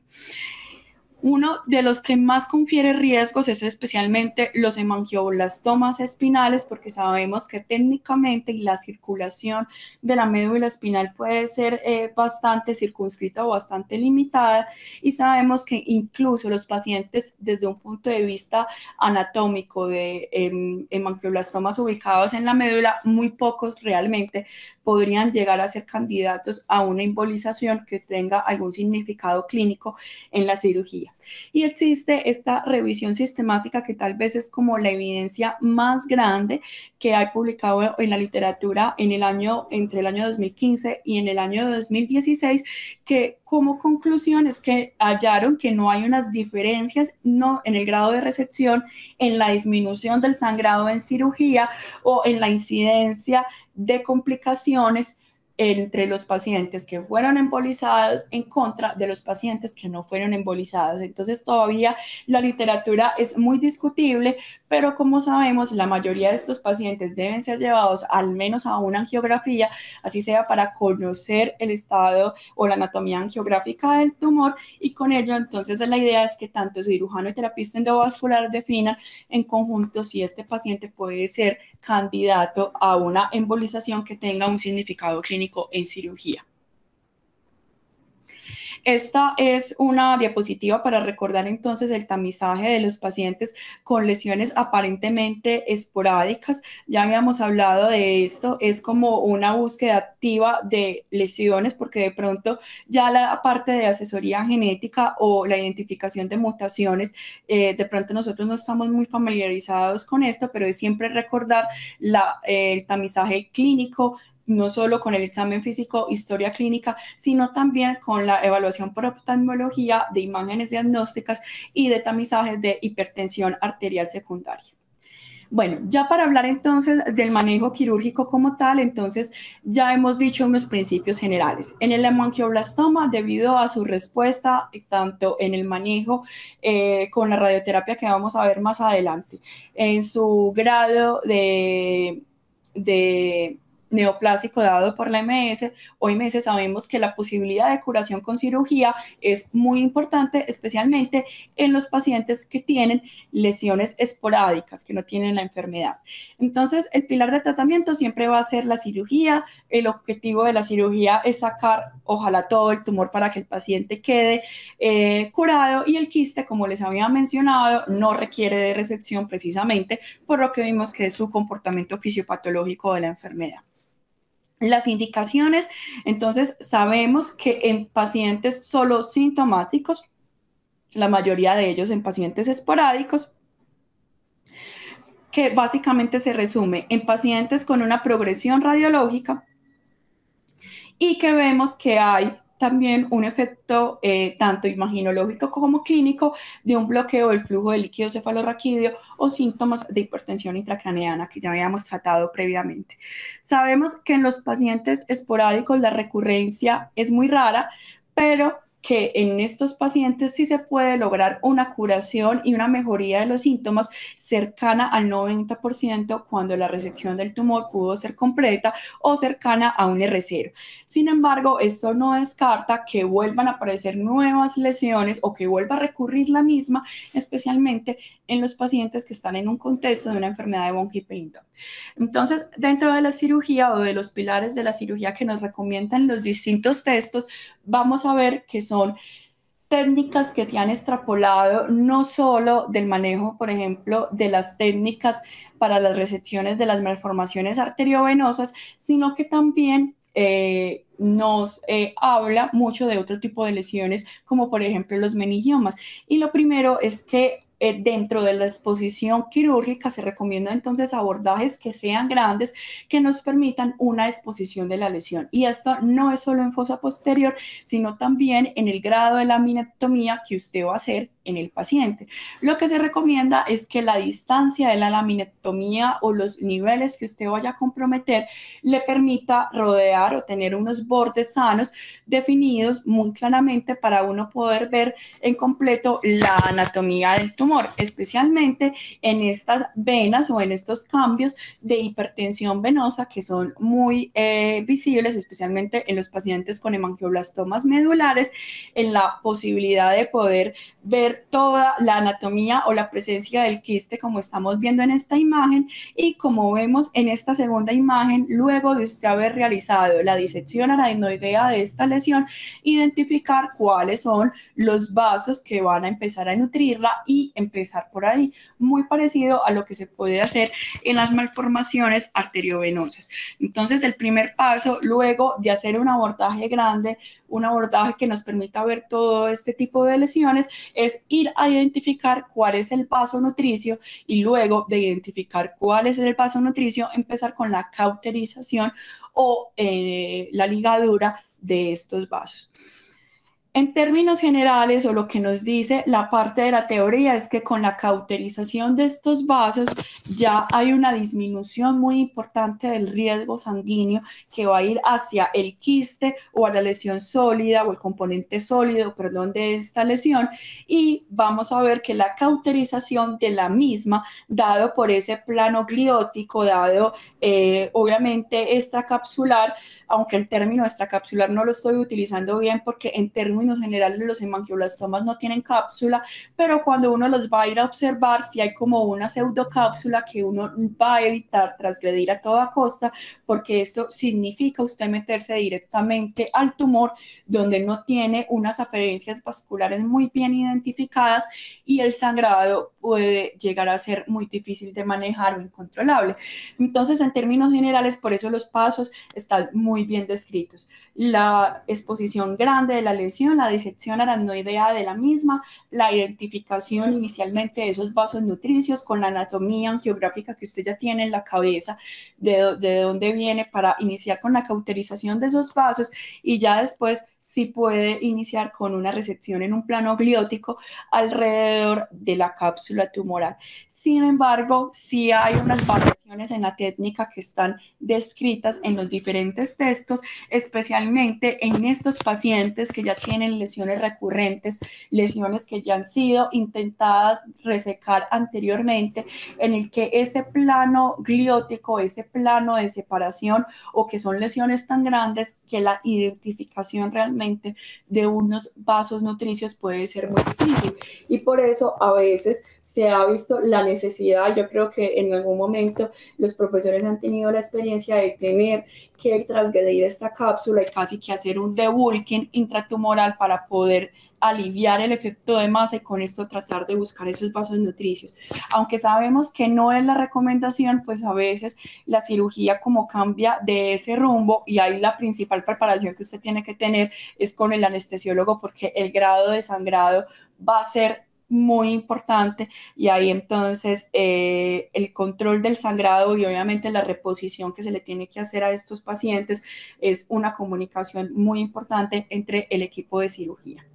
Uno de los que más confiere riesgos es especialmente los hemangioblastomas espinales, porque sabemos que técnicamente la circulación de la médula espinal puede ser eh, bastante circunscrita o bastante limitada, y sabemos que incluso los pacientes desde un punto de vista anatómico de eh, hemangioblastomas ubicados en la médula, muy pocos realmente podrían llegar a ser candidatos a una embolización que tenga algún significado clínico en la cirugía. Y existe esta revisión sistemática que tal vez es como la evidencia más grande que hay publicado en la literatura en el año, entre el año dos mil quince y en el año dos mil dieciséis, que como conclusión es que hallaron que no hay unas diferencias no, en el grado de recepción, en la disminución del sangrado en cirugía o en la incidencia de complicaciones entre los pacientes que fueron embolizados en contra de los pacientes que no fueron embolizados. Entonces todavía la literatura es muy discutible, pero como sabemos, la mayoría de estos pacientes deben ser llevados al menos a una angiografía, así sea para conocer el estado o la anatomía angiográfica del tumor, y con ello entonces la idea es que tanto cirujano y terapista endovascular definan en conjunto si este paciente puede ser candidato a una embolización que tenga un significado clínico en cirugía. Esta es una diapositiva para recordar entonces el tamizaje de los pacientes con lesiones aparentemente esporádicas. Ya habíamos hablado de esto, es como una búsqueda activa de lesiones porque de pronto ya la parte de asesoría genética o la identificación de mutaciones, eh, de pronto nosotros no estamos muy familiarizados con esto, pero es siempre recordar la, eh, el tamizaje clínico, no solo con el examen físico, historia clínica, sino también con la evaluación por oftalmología de imágenes diagnósticas y de tamizajes de hipertensión arterial secundaria. Bueno, ya para hablar entonces del manejo quirúrgico como tal, entonces ya hemos dicho unos principios generales. En el hemangioblastoma, debido a su respuesta, tanto en el manejo eh, con la radioterapia que vamos a ver más adelante, en su grado de... de neoplásico dado por la M S, O M S, sabemos que la posibilidad de curación con cirugía es muy importante, especialmente en los pacientes que tienen lesiones esporádicas, que no tienen la enfermedad. Entonces, el pilar de tratamiento siempre va a ser la cirugía. El objetivo de la cirugía es sacar, ojalá, todo el tumor para que el paciente quede eh, curado, y el quiste, como les había mencionado, no requiere de resección precisamente por lo que vimos que es su comportamiento fisiopatológico de la enfermedad. Las indicaciones, entonces sabemos que en pacientes solo sintomáticos, la mayoría de ellos en pacientes esporádicos, que básicamente se resume en pacientes con una progresión radiológica y que vemos que hay también un efecto eh, tanto imaginológico como clínico de un bloqueo del flujo de líquido cefalorraquídeo o síntomas de hipertensión intracraneana que ya habíamos tratado previamente. Sabemos que en los pacientes esporádicos la recurrencia es muy rara, pero que en estos pacientes sí se puede lograr una curación y una mejoría de los síntomas cercana al noventa por ciento cuando la resección del tumor pudo ser completa o cercana a un R cero. Sin embargo, esto no descarta que vuelvan a aparecer nuevas lesiones o que vuelva a recurrir la misma, especialmente en los pacientes que están en un contexto de una enfermedad de von Hippel-Lindau. Entonces, dentro de la cirugía o de los pilares de la cirugía que nos recomiendan los distintos textos, vamos a ver que son técnicas que se han extrapolado no solo del manejo, por ejemplo, de las técnicas para las resecciones de las malformaciones arteriovenosas, sino que también eh, nos eh, habla mucho de otro tipo de lesiones, como por ejemplo los meningiomas. Y lo primero es que eh, dentro de la exposición quirúrgica se recomienda entonces abordajes que sean grandes, que nos permitan una exposición de la lesión. Y esto no es solo en fosa posterior, sino también en el grado de laminectomía que usted va a hacer en el paciente. Lo que se recomienda es que la distancia de la laminectomía o los niveles que usted vaya a comprometer le permita rodear o tener unos bordes sanos definidos muy claramente para uno poder ver en completo la anatomía del tumor, especialmente en estas venas o en estos cambios de hipertensión venosa que son muy eh, visibles, especialmente en los pacientes con hemangioblastomas medulares, en la posibilidad de poder ver toda la anatomía o la presencia del quiste como estamos viendo en esta imagen y como vemos en esta segunda imagen, luego de usted haber realizado la disección aradenoidea de esta lesión, identificar cuáles son los vasos que van a empezar a nutrirla y empezar por ahí, muy parecido a lo que se puede hacer en las malformaciones arteriovenosas. Entonces, el primer paso, luego de hacer un abordaje grande, un abordaje que nos permita ver todo este tipo de lesiones, es ir a identificar cuál es el vaso nutricio y luego de identificar cuál es el vaso nutricio, empezar con la cauterización o eh, la ligadura de estos vasos. En términos generales, o lo que nos dice la parte de la teoría, es que con la cauterización de estos vasos ya hay una disminución muy importante del riesgo sanguíneo que va a ir hacia el quiste o a la lesión sólida o el componente sólido, perdón, de esta lesión, y vamos a ver que la cauterización de la misma, dado por ese plano gliótico, dado eh, obviamente extracapsular, aunque el término extracapsular no lo estoy utilizando bien porque en términos generales los hemangioblastomas no tienen cápsula, pero cuando uno los va a ir a observar, si hay como una pseudocápsula que uno va a evitar transgredir a toda costa, porque esto significa usted meterse directamente al tumor donde no tiene unas aferencias vasculares muy bien identificadas y el sangrado puede llegar a ser muy difícil de manejar o incontrolable. Entonces, en términos generales, por eso los pasos están muy bien descritos. La exposición grande de la lesión, la disección aracnoidea de la misma, la identificación inicialmente de esos vasos nutricios con la anatomía angiográfica que usted ya tiene en la cabeza, de, de dónde viene para iniciar con la cauterización de esos vasos y ya después sí puede iniciar con una resección en un plano gliótico alrededor de la cápsula tumoral. Sin embargo, sí hay unas variaciones en la técnica que están descritas en los diferentes textos, especialmente en estos pacientes que ya tienen lesiones recurrentes, lesiones que ya han sido intentadas resecar anteriormente, en el que ese plano gliótico, ese plano de separación o que son lesiones tan grandes que la identificación realmente de unos vasos nutricios puede ser muy difícil y por eso a veces se ha visto la necesidad, yo creo que en algún momento los profesores han tenido la experiencia de tener que transgredir esta cápsula y casi que hacer un debulking intratumoral para poder aliviar el efecto de masa y con esto tratar de buscar esos vasos nutricios. Aunque sabemos que no es la recomendación, pues a veces la cirugía como cambia de ese rumbo y ahí la principal preparación que usted tiene que tener es con el anestesiólogo porque el grado de sangrado va a ser muy importante, y ahí entonces eh, el control del sangrado y obviamente la reposición que se le tiene que hacer a estos pacientes es una comunicación muy importante entre el equipo de cirugía.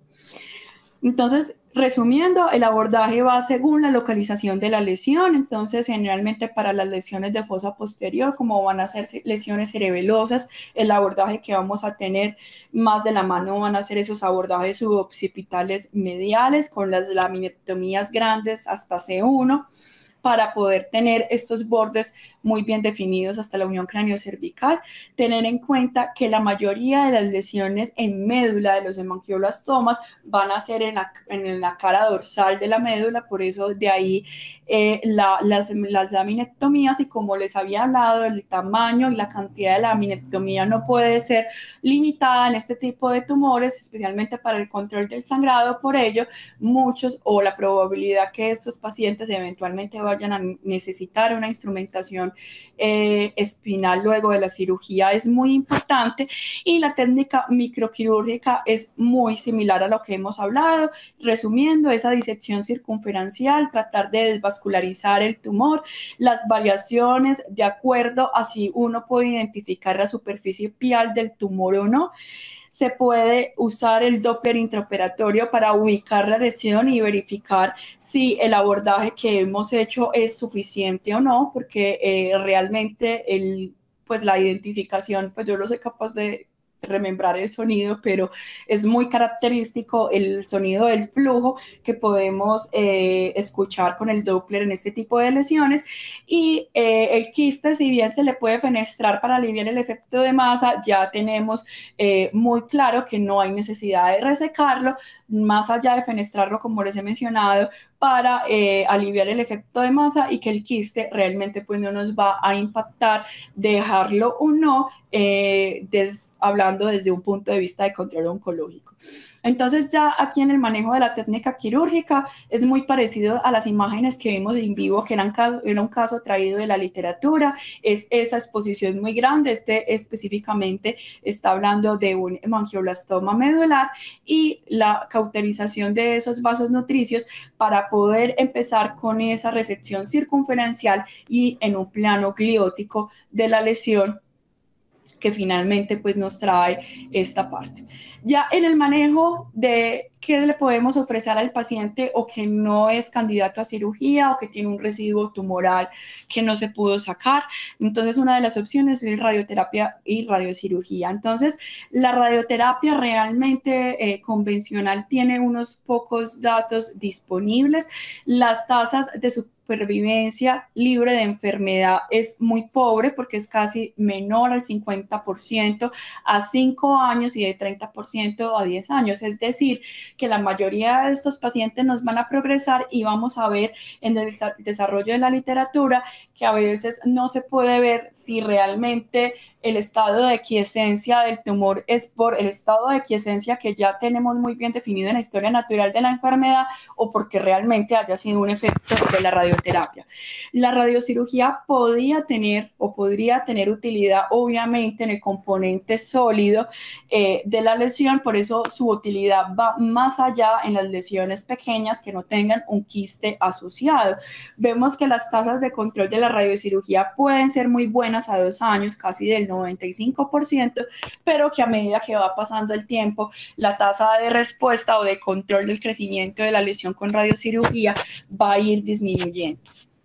Entonces, resumiendo, el abordaje va según la localización de la lesión. Entonces, generalmente para las lesiones de fosa posterior, como van a ser lesiones cerebelosas, el abordaje que vamos a tener más de la mano van a ser esos abordajes suboccipitales mediales con las laminectomías grandes hasta C uno, para poder tener estos bordes muy bien definidos hasta la unión craniocervical. Tener en cuenta que la mayoría de las lesiones en médula de los hemangioblastomas van a ser en la, en la cara dorsal de la médula, por eso de ahí eh, la, las, las laminectomías, y como les había hablado, el tamaño y la cantidad de laminectomía no puede ser limitada en este tipo de tumores, especialmente para el control del sangrado. Por ello, muchos o la probabilidad que estos pacientes eventualmente vayan a necesitar una instrumentación eh, espinal luego de la cirugía es muy importante, y la técnica microquirúrgica es muy similar a lo que hemos hablado. Resumiendo, esa disección circunferencial, tratar de desvascularizar el tumor, las variaciones de acuerdo a si uno puede identificar la superficie pial del tumor o no. Se puede usar el Doppler intraoperatorio para ubicar la lesión y verificar si el abordaje que hemos hecho es suficiente o no, porque eh, realmente el, pues la identificación, pues yo no soy capaz de remembrar el sonido, pero es muy característico el sonido del flujo que podemos eh, escuchar con el Doppler en este tipo de lesiones. Y eh, el quiste, si bien se le puede fenestrar para aliviar el efecto de masa, ya tenemos eh, muy claro que no hay necesidad de resecarlo, más allá de fenestrarlo, como les he mencionado, para eh, aliviar el efecto de masa, y que el quiste realmente pues no nos va a impactar dejarlo o no, eh, des, hablando desde un punto de vista de control oncológico. Entonces, ya aquí en el manejo de la técnica quirúrgica es muy parecido a las imágenes que vimos en vivo, que eran, era un caso traído de la literatura. Es esa exposición muy grande. Este específicamente está hablando de un hemangioblastoma medular y la cauterización de esos vasos nutricios para poder empezar con esa resección circunferencial y en un plano gliótico de la lesión, que finalmente pues nos trae esta parte. Ya en el manejo de qué le podemos ofrecer al paciente o que no es candidato a cirugía o que tiene un residuo tumoral que no se pudo sacar, entonces una de las opciones es radioterapia y radiocirugía. Entonces la radioterapia realmente eh, convencional tiene unos pocos datos disponibles. Las tasas de su supervivencia libre de enfermedad es muy pobre, porque es casi menor al cincuenta por ciento a cinco años y de treinta por ciento a diez años. Es decir, que la mayoría de estos pacientes nos van a progresar, y vamos a ver en el desarrollo de la literatura que a veces no se puede ver si realmente el estado de quiescencia del tumor es por el estado de quiescencia que ya tenemos muy bien definido en la historia natural de la enfermedad, o porque realmente haya sido un efecto de la radioterapia. La radiocirugía podría tener o podría tener utilidad obviamente en el componente sólido eh, de la lesión, por eso su utilidad va más allá en las lesiones pequeñas que no tengan un quiste asociado. Vemos que las tasas de control de la radiocirugía pueden ser muy buenas a dos años, casi del noventa y cinco por ciento, pero que a medida que va pasando el tiempo, la tasa de respuesta o de control del crecimiento de la lesión con radiocirugía va a ir disminuyendo.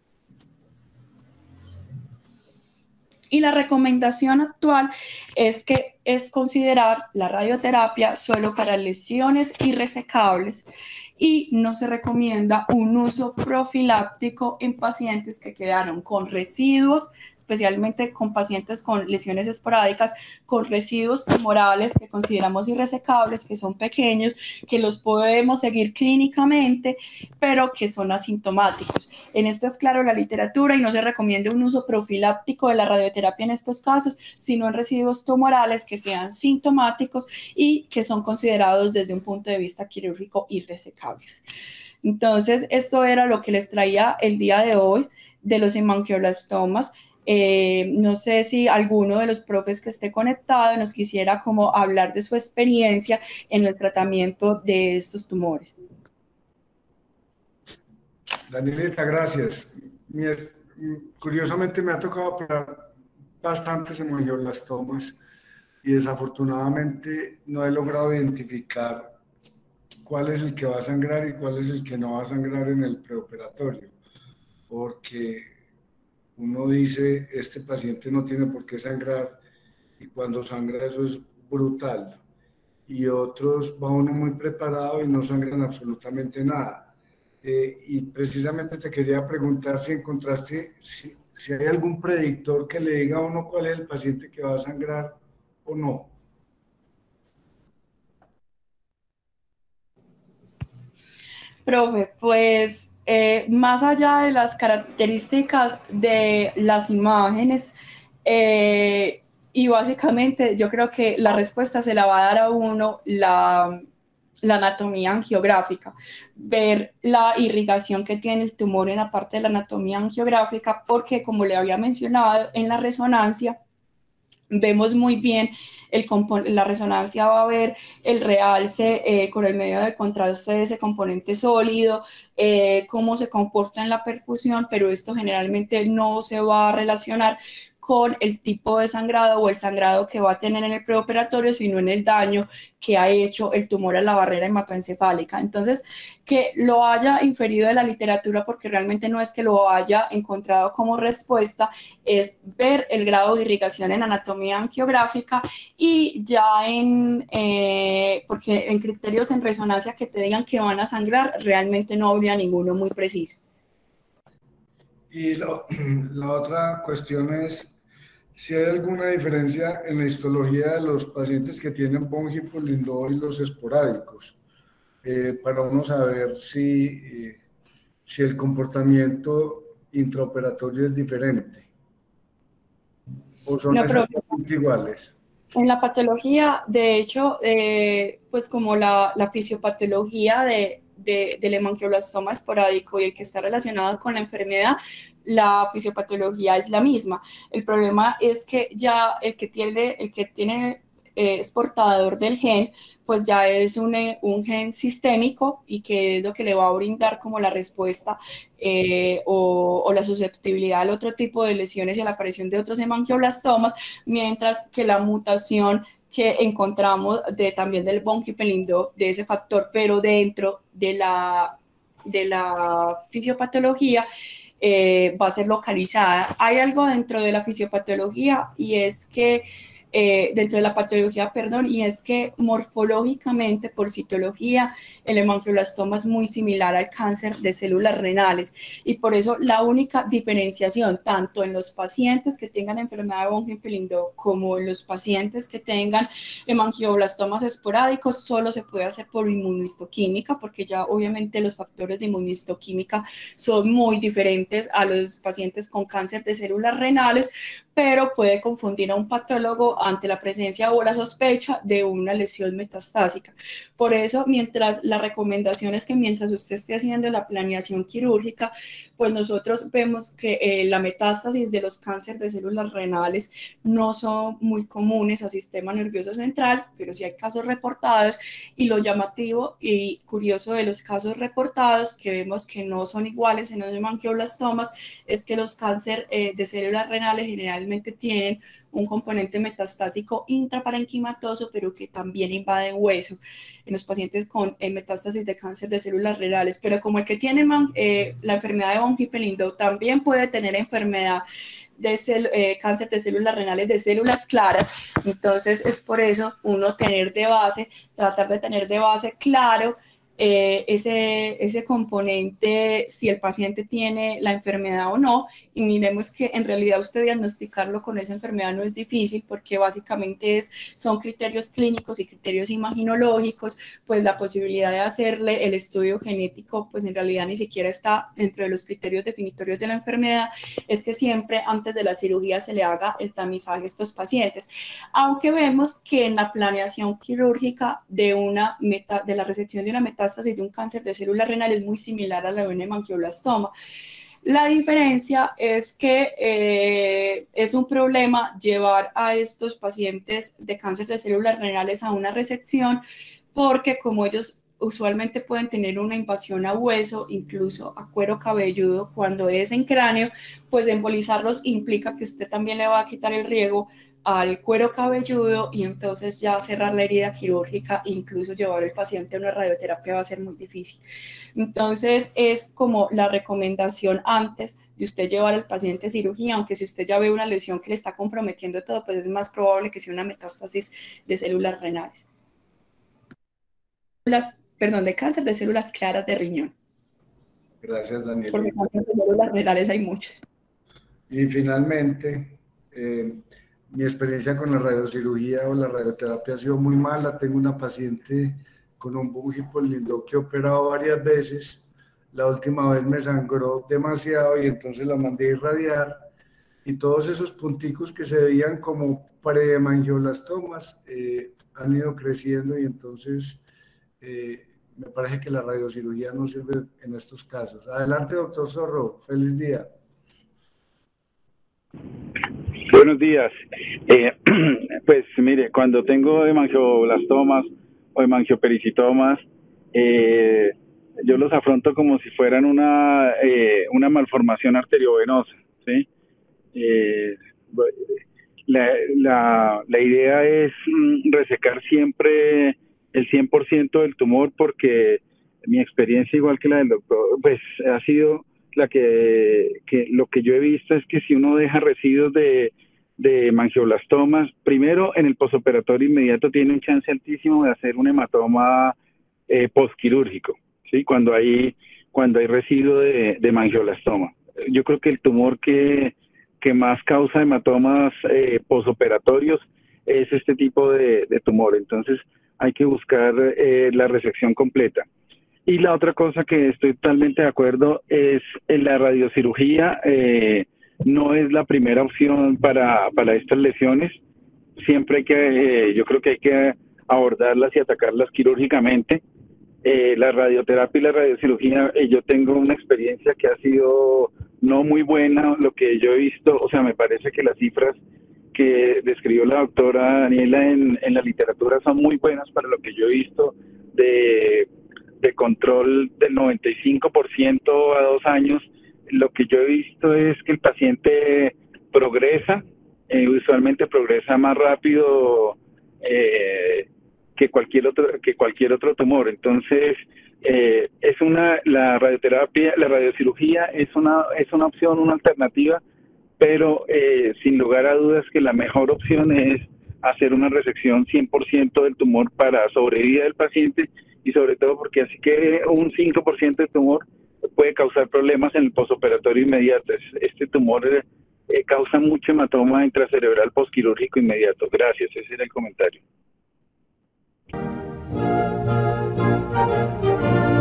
Y la recomendación actual es que es considerar la radioterapia solo para lesiones irresecables, y no se recomienda un uso profiláctico en pacientes que quedaron con residuos, especialmente con pacientes con lesiones esporádicas, con residuos tumorales que consideramos irresecables, que son pequeños, que los podemos seguir clínicamente, pero que son asintomáticos. En esto es claro la literatura, y no se recomienda un uso profiláctico de la radioterapia en estos casos, sino en residuos tumorales que sean sintomáticos y que son considerados desde un punto de vista quirúrgico irresecables. Entonces, esto era lo que les traía el día de hoy de los hemangioblastomas. Eh, no sé si alguno de los profes que esté conectado nos quisiera como hablar de su experiencia en el tratamiento de estos tumores. Danielita, gracias. Mi, curiosamente me ha tocado operar bastantes hemangioblastomas y desafortunadamente no he logrado identificar cuál es el que va a sangrar y cuál es el que no va a sangrar en el preoperatorio, porque uno dice, este paciente no tiene por qué sangrar y cuando sangra eso es brutal, y otros va uno muy preparado y no sangran absolutamente nada. Eh, y precisamente te quería preguntar si encontraste, si, si hay algún predictor que le diga a uno cuál es el paciente que va a sangrar o no. Profe, pues eh, más allá de las características de las imágenes, eh, y básicamente yo creo que la respuesta se la va a dar a uno la, la anatomía angiográfica, ver la irrigación que tiene el tumor en la parte de la anatomía angiográfica, porque como le había mencionado en la resonancia, vemos muy bien el la resonancia, va a ver el realce eh, con el medio de contraste de ese componente sólido, eh, cómo se comporta en la perfusión, pero esto generalmente no se va a relacionar con el tipo de sangrado o el sangrado que va a tener en el preoperatorio, sino en el daño que ha hecho el tumor a la barrera hematoencefálica. Entonces, que lo haya inferido de la literatura, porque realmente no es que lo haya encontrado como respuesta, es ver el grado de irrigación en anatomía angiográfica y ya en, eh, porque en criterios en resonancia que te digan que van a sangrar, realmente no habría ninguno muy preciso. Y lo, la otra cuestión es si hay alguna diferencia en la histología de los pacientes que tienen von Hippel-Lindau y los esporádicos, eh, para uno saber si, eh, si el comportamiento intraoperatorio es diferente o son No, pero exactamente iguales. en la patología, de hecho, eh, pues como la, la fisiopatología de, de, del hemangioblastoma esporádico y el que está relacionado con la enfermedad, la fisiopatología es la misma. El problema es que ya el que tiene, el que tiene eh, es portador del gen, pues ya es un, un gen sistémico y que es lo que le va a brindar como la respuesta eh, o, o la susceptibilidad al otro tipo de lesiones y a la aparición de otros hemangioblastomas, mientras que la mutación que encontramos de, también del von Hippel-Lindau, de ese factor, pero dentro de la, de la fisiopatología, eh, va a ser localizada. Hay algo dentro de la fisiopatología y es que eh, dentro de la patología, perdón, y es que morfológicamente, por citología, el hemangioblastoma es muy similar al cáncer de células renales y por eso la única diferenciación, tanto en los pacientes que tengan enfermedad de von Hippel-Lindau como en los pacientes que tengan hemangioblastomas esporádicos, solo se puede hacer por inmunohistoquímica, porque ya obviamente los factores de inmunohistoquímica son muy diferentes a los pacientes con cáncer de células renales, pero puede confundir a un patólogo ante la presencia o la sospecha de una lesión metastásica. Por eso, mientras la recomendación es que mientras usted esté haciendo la planeación quirúrgica, pues nosotros vemos que eh, la metástasis de los cánceres de células renales no son muy comunes al sistema nervioso central, pero sí hay casos reportados, y lo llamativo y curioso de los casos reportados, que vemos que no son iguales en los hemangioblastomas, es que los cánceres eh, de células renales generalmente tienen un componente metastásico intraparenquimatoso, pero que también invade hueso en los pacientes con eh, metástasis de cáncer de células renales. Pero como el que tiene eh, la enfermedad de von Hippel-Lindau también puede tener enfermedad de eh, cáncer de células renales de células claras, entonces es por eso uno tener de base, tratar de tener de base claro eh, ese, ese componente, si el paciente tiene la enfermedad o no, y miremos que en realidad usted diagnosticarlo con esa enfermedad no es difícil, porque básicamente es, son criterios clínicos y criterios imaginológicos, pues la posibilidad de hacerle el estudio genético, pues en realidad ni siquiera está dentro de los criterios definitorios de la enfermedad, es que siempre antes de la cirugía se le haga el tamizaje a estos pacientes, aunque vemos que en la planeación quirúrgica de, una meta, de la resección de una metástasis de un cáncer de células renales es muy similar a la de un hemangioblastoma. La diferencia es que eh, es un problema llevar a estos pacientes de cáncer de células renales a una resección, porque como ellos usualmente pueden tener una invasión a hueso, incluso a cuero cabelludo. Cuando es en cráneo, pues embolizarlos implica que usted también le va a quitar el riego al cuero cabelludo y entonces ya cerrar la herida quirúrgica, incluso llevar al paciente a una radioterapia va a ser muy difícil. Entonces es como la recomendación antes de usted llevar al paciente a cirugía, aunque si usted ya ve una lesión que le está comprometiendo todo, pues es más probable que sea una metástasis de células renales. Las, perdón, de cáncer de células claras de riñón. Gracias, Daniel. Porque cáncer de células renales hay muchos. Y finalmente, eh, mi experiencia con la radiocirugía o la radioterapia ha sido muy mala. Tengo una paciente con un búngipo lindo que he operado varias veces. La última vez me sangró demasiado y entonces la mandé a irradiar. Y todos esos punticos que se veían como prehemangioblastomas eh, han ido creciendo y entonces eh, me parece que la radiocirugía no sirve en estos casos. Adelante, doctor Zorro. Feliz día. Buenos días. Eh, pues mire, cuando tengo hemangioblastomas o hemangiopericitomas, eh, yo los afronto como si fueran una, eh, una malformación arteriovenosa, ¿sí? Eh, la, la, la idea es resecar siempre el cien por ciento del tumor, porque mi experiencia, igual que la del doctor, pues ha sido la que, que lo que yo he visto es que si uno deja residuos de, de hemangioblastomas, primero en el posoperatorio inmediato tiene un chance altísimo de hacer un hematoma eh, postquirúrgico, ¿sí? Cuando hay, cuando hay residuo de, de hemangioblastoma. Yo creo que el tumor que, que más causa hematomas eh, posoperatorios es este tipo de, de tumor. Entonces hay que buscar eh, la resección completa. Y la otra cosa que estoy totalmente de acuerdo es en la radiocirugía, eh, no es la primera opción para, para estas lesiones. Siempre hay que, eh, yo creo que hay que abordarlas y atacarlas quirúrgicamente. Eh, la radioterapia y la radiocirugía, eh, yo tengo una experiencia que ha sido no muy buena, lo que yo he visto, o sea, me parece que las cifras que describió la doctora Daniela en, en la literatura son muy buenas para lo que yo he visto de... de control del noventa y cinco por ciento a dos años. Lo que yo he visto es que el paciente progresa, eh, usualmente progresa más rápido eh, que cualquier otro que cualquier otro tumor. Entonces, eh, es una la radioterapia, la radiocirugía es una es una opción, una alternativa, pero eh, sin lugar a dudas que la mejor opción es hacer una resección cien por ciento del tumor para sobrevivir del paciente, y sobre todo porque así que un cinco por ciento de tumor puede causar problemas en el posoperatorio inmediato. Este tumor eh, causa mucho hematoma intracerebral postquirúrgico inmediato. Gracias, ese era el comentario.